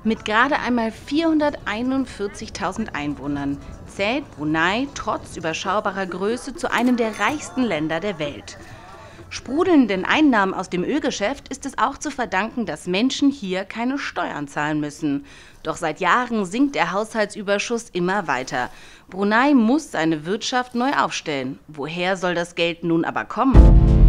Mit gerade einmal 441.000 Einwohnern zählt Brunei trotz überschaubarer Größe zu einem der reichsten Länder der Welt. Sprudelnden Einnahmen aus dem Ölgeschäft ist es auch zu verdanken, dass Menschen hier keine Steuern zahlen müssen. Doch seit Jahren sinkt der Haushaltsüberschuss immer weiter. Brunei muss seine Wirtschaft neu aufstellen. Woher soll das Geld nun aber kommen?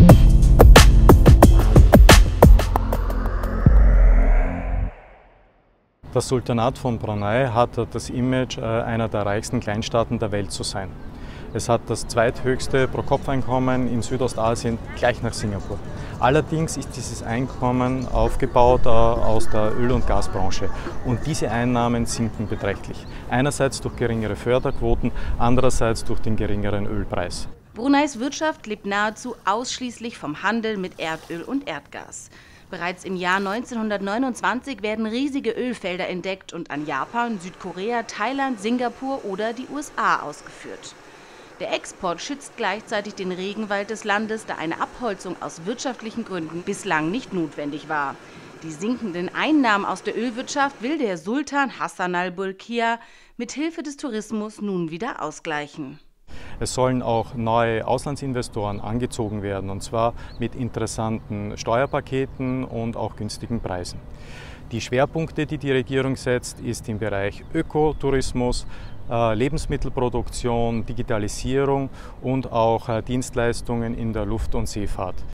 Das Sultanat von Brunei hat das Image, einer der reichsten Kleinstaaten der Welt zu sein. Es hat das zweithöchste Pro-Kopf-Einkommen in Südostasien, gleich nach Singapur. Allerdings ist dieses Einkommen aufgebaut aus der Öl- und Gasbranche und diese Einnahmen sinken beträchtlich. Einerseits durch geringere Förderquoten, andererseits durch den geringeren Ölpreis. Bruneis Wirtschaft lebt nahezu ausschließlich vom Handel mit Erdöl und Erdgas. Bereits im Jahr 1929 werden riesige Ölfelder entdeckt und an Japan, Südkorea, Thailand, Singapur oder die USA ausgeführt. Der Export schützt gleichzeitig den Regenwald des Landes, da eine Abholzung aus wirtschaftlichen Gründen bislang nicht notwendig war. Die sinkenden Einnahmen aus der Ölwirtschaft will der Sultan Hassan al-Bolkiah mit Hilfe des Tourismus nun wieder ausgleichen. Es sollen auch neue Auslandsinvestoren angezogen werden, und zwar mit interessanten Steuerpaketen und auch günstigen Preisen. Die Schwerpunkte, die die Regierung setzt, ist im Bereich Ökotourismus, Lebensmittelproduktion, Digitalisierung und auch Dienstleistungen in der Luft- und Seefahrt.